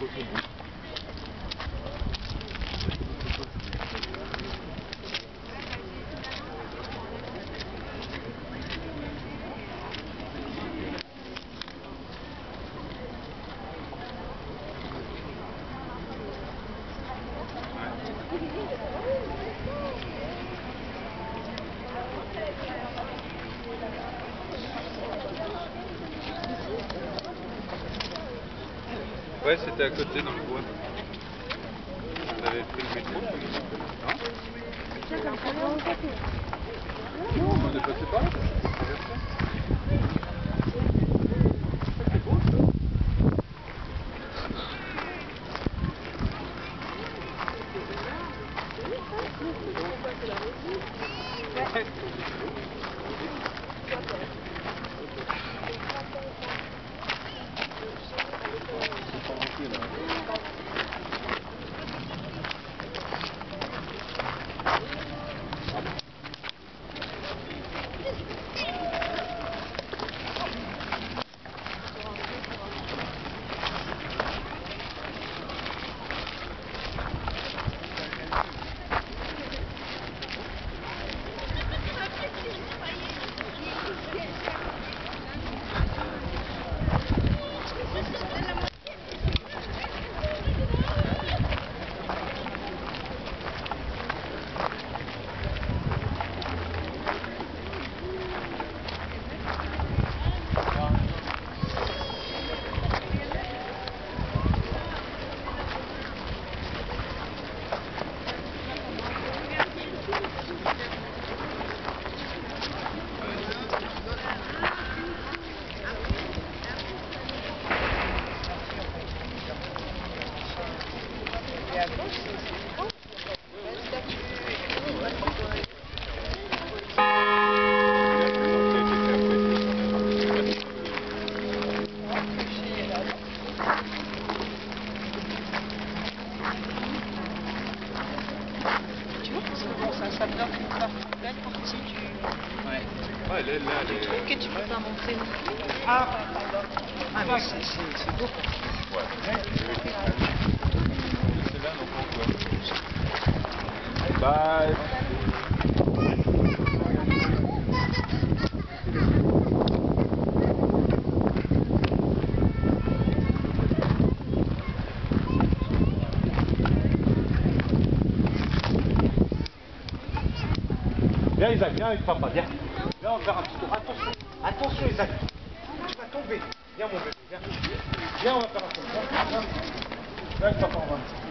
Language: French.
Ouais, c'était à côté dans le bois. Vous avez pris le métro? Non, on est passé par là. C'est beau ça. Et à gauche, c'est beau. La statue. Tu vois, parce que bon, ça bloque une belle partie du... Ouais. Ah, elle est là, elle est... Du truc que tu peux pas montrer non plus. Ah, Mais c'est beau. Ouais. C'est là, donc on voit. Bah... viens Isaac, viens avec papa, viens. Viens, on va faire un petit tour. Attention, attention Isaac. Tu vas tomber. Viens mon bébé, viens. Viens, on va faire un tour. Viens avec papa, on va.